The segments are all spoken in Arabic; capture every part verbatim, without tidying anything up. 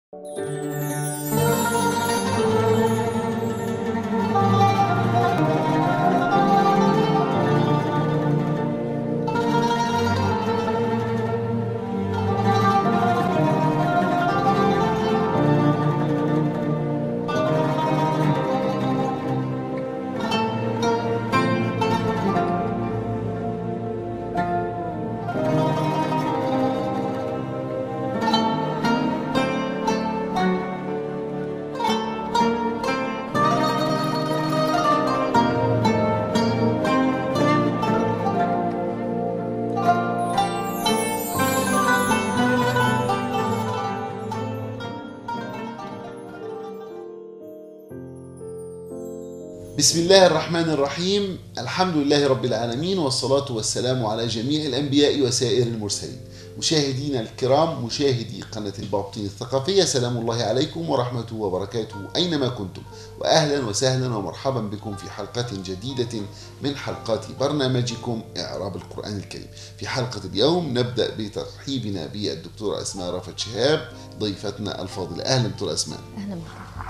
بسم الله الرحمن الرحيم. الحمد لله رب العالمين، والصلاة والسلام على جميع الأنبياء وسائر المرسلين. مشاهدينا الكرام، مشاهدي قناة البابطين الثقافية، سلام الله عليكم ورحمته وبركاته أينما كنتم، وأهلا وسهلا ومرحبا بكم في حلقة جديدة من حلقات برنامجكم إعراب القرآن الكريم. في حلقة اليوم نبدأ بترحيبنا بالدكتورة أسماء رافت شهاب، ضيفتنا الفاضلة. أهلا دكتورة أسماء. أهلا بك.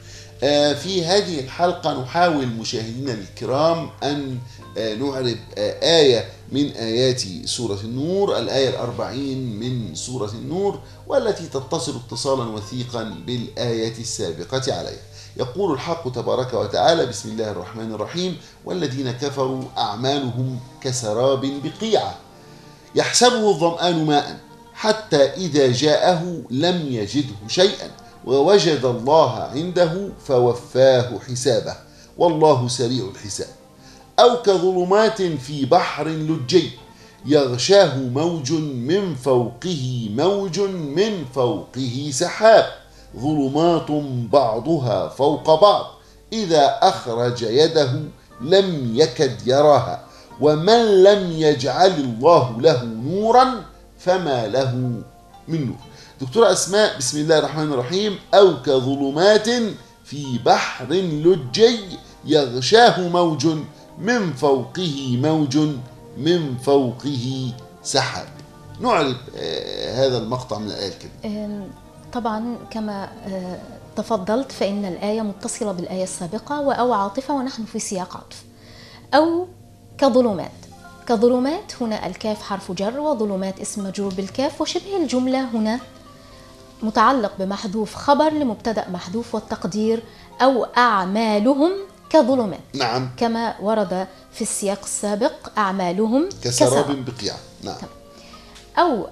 في هذه الحلقة نحاول مشاهدينا الكرام أن نعرب آية من آيات سورة النور، الآية الأربعين من سورة النور، والتي تتصل اتصالا وثيقا بالآية السابقة عليها. يقول الحق تبارك وتعالى: بسم الله الرحمن الرحيم: والذين كفروا أعمالهم كسراب بقيعة يحسبه الظمآن ماء حتى إذا جاءه لم يجده شيئا ووجد الله عنده فوفاه حسابه والله سريع الحساب. أو كظلمات في بحر لجي يغشاه موج من فوقه موج من فوقه سحاب ظلمات بعضها فوق بعض إذا أخرج يده لم يكد يراها ومن لم يجعل الله له نورا فما له من نور. دكتورة أسماء، بسم الله الرحمن الرحيم: أو كظلمات في بحر لجي يغشاه موج من فوقه موج من فوقه سحاب. نعرف آه هذا المقطع من الآية الكريمة. طبعا كما آه تفضلت فإن الآية متصلة بالآية السابقة، وأو عاطفة ونحن في سياق عطف. أو كظلمات، كظلمات هنا الكاف حرف جر، وظلمات اسم مجرور بالكاف، وشبه الجملة هنا متعلق بمحذوف خبر لمبتدأ محذوف، والتقدير أو أعمالهم كظلمات. نعم. كما ورد في السياق السابق: أعمالهم كسراب بقيعة. نعم. أو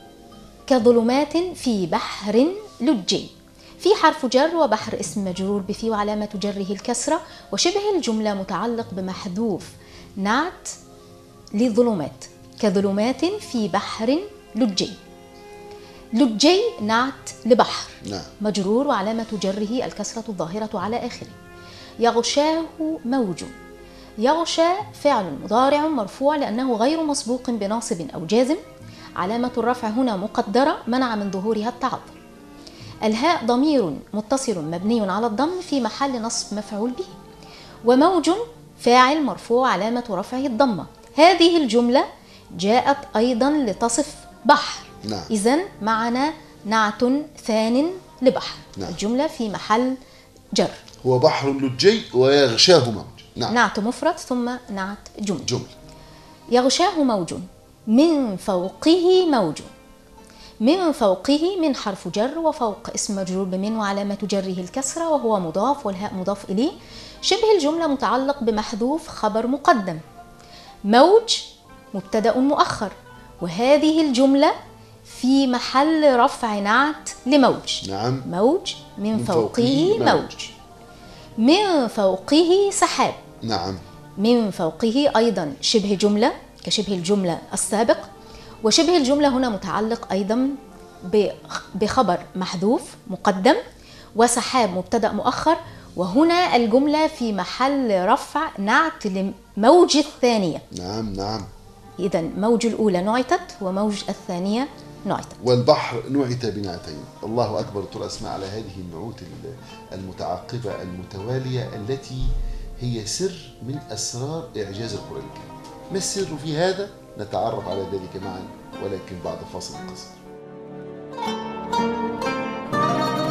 كظلمات في بحر لجي، في حرف جر وبحر اسم مجرور بفي وعلامة جره الكسرة، وشبه الجملة متعلق بمحذوف نعت لظلمات، كظلمات في بحر لجي. لجي نعت لبحر. نعم. مجرور وعلامة جره الكسرة الظاهرة على آخره. يغشاه موج، يغشى فعل مضارع مرفوع لأنه غير مسبوق بناصب أو جازم، علامة الرفع هنا مقدرة منع من ظهورها التعذر. الهاء ضمير متصل مبني على الضم في محل نصب مفعول به، وموج فاعل مرفوع علامة رفعه الضمة. هذه الجملة جاءت أيضا لتصف بحر. نعم. إذن معنا نعت ثان لبحر. نعم. الجملة في محل جر. هو بحر لجي ويغشاه موج. نعم. نعت مفرد ثم نعت جملة. جملة. يغشاه موج من فوقه موج، من فوقه من حرف جر، وفوق اسم مجرور بمن وعلامة جره الكسرة وهو مضاف، والهاء مضاف إليه. شبه الجملة متعلق بمحذوف خبر مقدم. موج مبتدأ مؤخر، وهذه الجملة في محل رفع نعت لموج. نعم. موج من, من فوقه, فوقه موج. موج من فوقه سحاب. نعم. من فوقه أيضا شبه جملة كشبه الجملة السابق، وشبه الجملة هنا متعلق أيضا بخبر محذوف مقدم، وسحاب مبتدأ مؤخر، وهنا الجملة في محل رفع نعت لموج الثانية. نعم. نعم. إذن موج الأولى نعتت وموج الثانية نعتت. والبحر نعت بنعتين. الله أكبر. دكتورة أسماء على هذه النعوت المتعاقبة المتوالية التي هي سر من أسرار إعجاز القرآن الكريم. ما السر في هذا؟ نتعرف على ذلك معا، ولكن بعد فاصل قصير.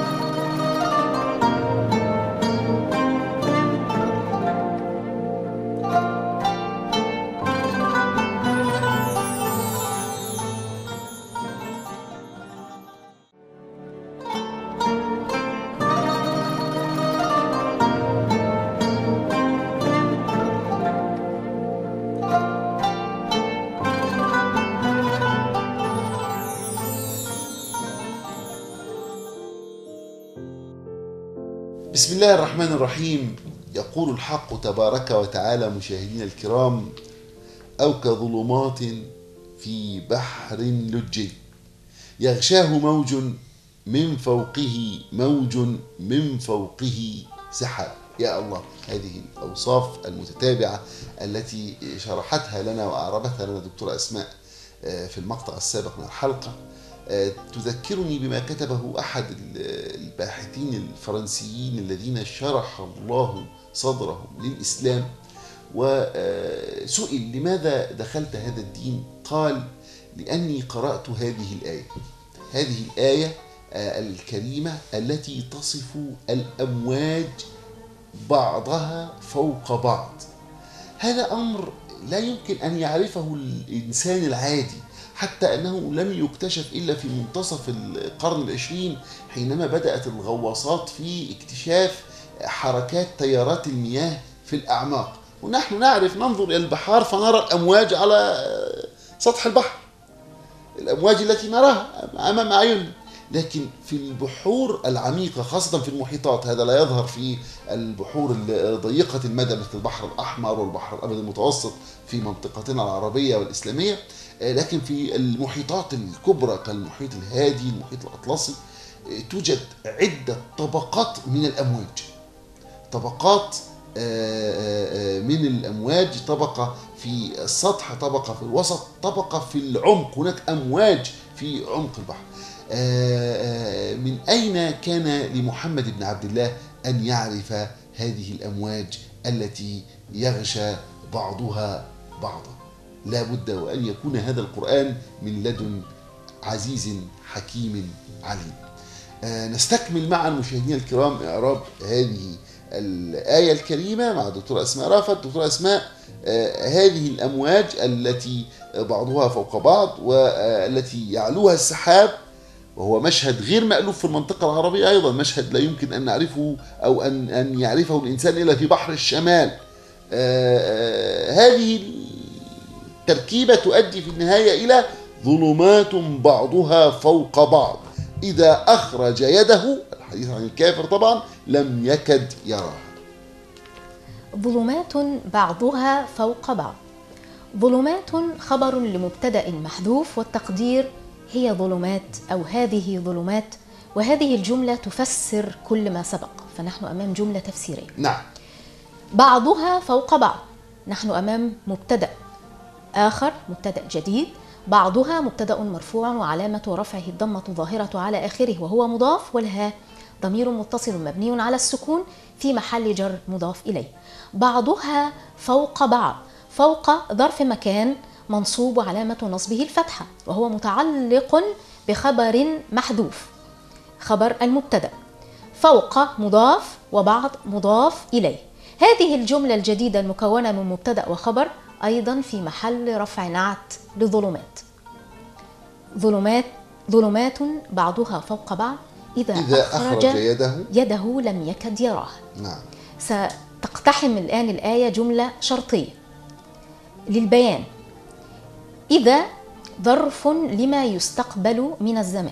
بسم الله الرحمن الرحيم. يقول الحق تبارك وتعالى مشاهدينا الكرام: أو كظلمات في بحر لجي يغشاه موج من فوقه موج من فوقه سحاب. يا الله، هذه الأوصاف المتتابعة التي شرحتها لنا وأعربتها لنا دكتورة أسماء في المقطع السابق من الحلقة تذكرني بما كتبه أحد الباحثين الفرنسيين الذين شرح الله صدرهم للإسلام، وسئل: لماذا دخلت هذا الدين؟ قال: لأني قرأت هذه الآية هذه الآية الكريمة التي تصف الأمواج بعضها فوق بعض. هذا أمر لا يمكن أن يعرفه الإنسان العادي، حتى أنه لم يكتشف إلا في منتصف القرن العشرين، حينما بدأت الغواصات في اكتشاف حركات تيارات المياه في الأعماق. ونحن نعرف، ننظر إلى البحار فنرى الأمواج على سطح البحر، الأمواج التي نراها أمام أعيننا، لكن في البحور العميقة خاصة في المحيطات، هذا لا يظهر في البحور ضيقة المدى مثل البحر الأحمر والبحر الأبيض المتوسط في منطقتنا العربية والإسلامية، لكن في المحيطات الكبرى كالمحيط الهادي، المحيط الأطلسي، توجد عدة طبقات من الأمواج طبقات من الأمواج طبقة في السطح، طبقة في الوسط، طبقة في العمق. هناك أمواج في عمق البحر. من أين كان لمحمد بن عبد الله أن يعرف هذه الأمواج التي يغشى بعضها بعضا؟ لا بد وأن يكون هذا القرآن من لدن عزيز حكيم عليم. نستكمل معا مشاهدينا الكرام إعراب هذه الآية الكريمة مع دكتورة أسماء رافت. دكتورة أسماء، هذه الأمواج التي بعضها فوق بعض والتي يعلوها السحاب، وهو مشهد غير مألوف في المنطقة العربية أيضا، مشهد لا يمكن أن نعرفه أو أن أن يعرفه الإنسان إلا في بحر الشمال. هذه التركيبة تؤدي في النهاية إلى ظلمات بعضها فوق بعض، إذا أخرج يده، الحديث عن الكافر طبعا، لم يكد يراها. ظلمات بعضها فوق بعض. ظلمات خبر لمبتدأ محذوف، والتقدير هي ظلمات أو هذه ظلمات، وهذه الجملة تفسر كل ما سبق، فنحن أمام جملة تفسيرية. نعم. بعضها فوق بعض، نحن أمام مبتدأ آخر، مبتدأ جديد. بعضها مبتدأ مرفوع وعلامة رفعه الضمة الظاهرة على آخره وهو مضاف، والهاء ضمير متصل مبني على السكون في محل جر مضاف إليه. بعضها فوق بعض، فوق ظرف مكان منصوب وعلامة نصبه الفتحة، وهو متعلق بخبر محذوف، خبر المبتدأ. فوق مضاف وبعض مضاف إليه. هذه الجملة الجديدة المكونة من مبتدأ وخبر أيضا في محل رفع نعت لظلمات. ظلمات ظلمات بعضها فوق بعض، إذا, إذا أخرج, أخرج يده يده لم يكد يراها. نعم. ستقتحم الآن الآية جملة شرطية للبيان. إذا ظرف لما يستقبل من الزمان،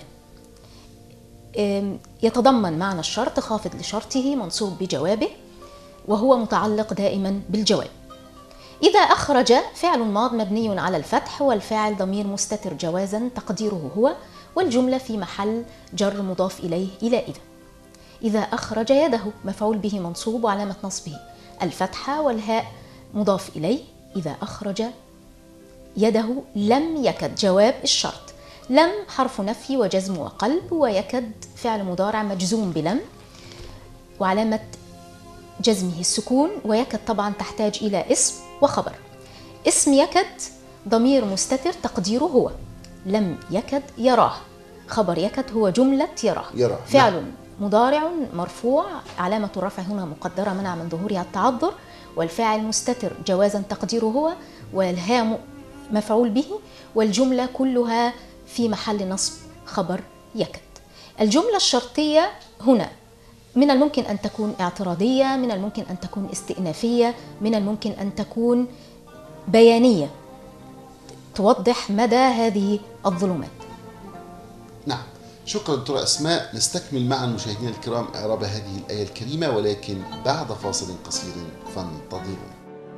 يتضمن معنى الشرط خافض لشرطه منصوب بجوابه، وهو متعلق دائما بالجواب. إذا أخرج فعل ماض مبني على الفتح، والفاعل ضمير مستتر جوازا تقديره هو، والجملة في محل جر مضاف إليه إلى إذا. إذا أخرج يده مفعول به منصوب وعلامة نصبه الفتحة، والهاء مضاف إليه. إذا أخرج يده لم يكد جواب الشرط. لم حرف نفي وجزم وقلب، ويكد فعل مضارع مجزوم بلم وعلامة جزمه السكون، ويكد طبعا تحتاج إلى اسم وخبر. اسم يكد ضمير مستتر تقديره هو، لم يكد يراه. خبر يكد هو جملة يراه. يراه. فعل نعم. مضارع مرفوع، علامة الرفع هنا مقدرة منع من ظهورها التعذر، والفاعل مستتر جوازا تقديره هو، والهاء مفعول به، والجملة كلها في محل نصب خبر يكد. الجملة الشرطية هنا من الممكن أن تكون اعتراضية، من الممكن أن تكون استئنافية، من الممكن أن تكون بيانية توضح مدى هذه الظلمات. نعم. شكرا دكتورة أسماء. نستكمل مع المشاهدين الكرام إعراب هذه الآية الكريمة، ولكن بعد فاصل قصير فانتظرونا.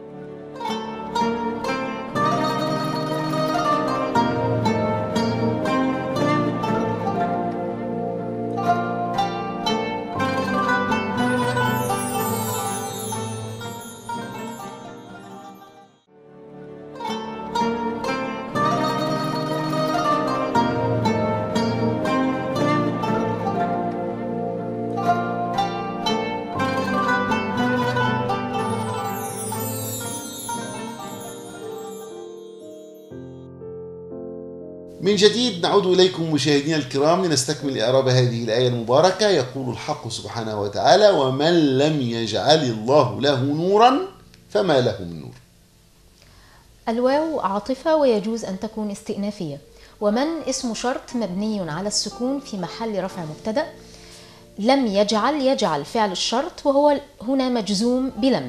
من جديد نعود إليكم مشاهدينا الكرام لنستكمل إعراب هذه الآية المباركة. يقول الحق سبحانه وتعالى: ومن لم يجعل الله له نورا فما له من نور. الواو عاطفة ويجوز أن تكون استئنافية. ومن اسم شرط مبني على السكون في محل رفع مبتدأ. لم يجعل، يجعل فعل الشرط وهو هنا مجزوم بلم،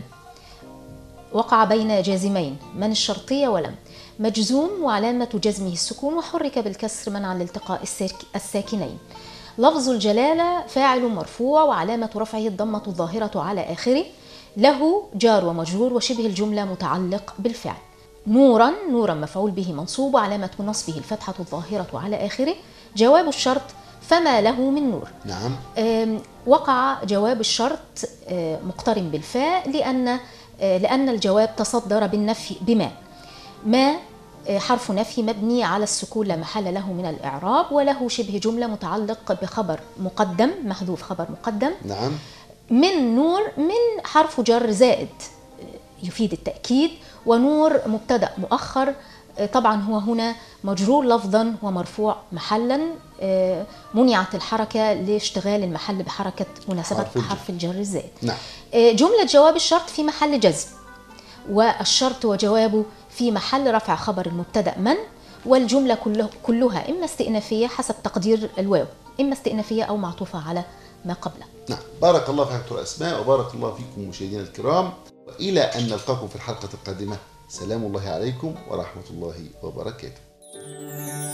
وقع بين جازمين، من الشرطية ولم، مجزوم وعلامة جزمه السكون وحرك بالكسر منعا لالتقاء الساكنين. لفظ الجلالة فاعل مرفوع وعلامة رفعه الضمة الظاهرة على آخره. له جار ومجرور وشبه الجملة متعلق بالفعل. نورا، نورا مفعول به منصوب وعلامة نصبه الفتحة الظاهرة على آخره. جواب الشرط فما له من نور. نعم. وقع جواب الشرط مقترن بالفاء لأن لأن الجواب تصدر بالنفي بما. ما حرف نفي مبني على السكون لا محل له من الإعراب، وله شبه جملة متعلق بخبر مقدم محذوف خبر مقدم. نعم. من نور، من حرف جر زائد يفيد التأكيد، ونور مبتدأ مؤخر طبعا هو هنا مجرور لفظا ومرفوع محلا، منعت الحركة لاشتغال المحل بحركة مناسبة حرف, حرف الجر الزائد. نعم. جملة جواب الشرط في محل جزم، والشرط وجوابه في محل رفع خبر المبتدأ من، والجملة كله كلها إما استئنافية حسب تقدير الواو، إما استئنافية أو معطوفة على ما قبله. نعم. بارك الله فيك دكتورة أسماء، وبارك الله فيكم مشاهدينا الكرام، وإلى أن نلقاكم في الحلقة القادمة. سلام الله عليكم ورحمة الله وبركاته.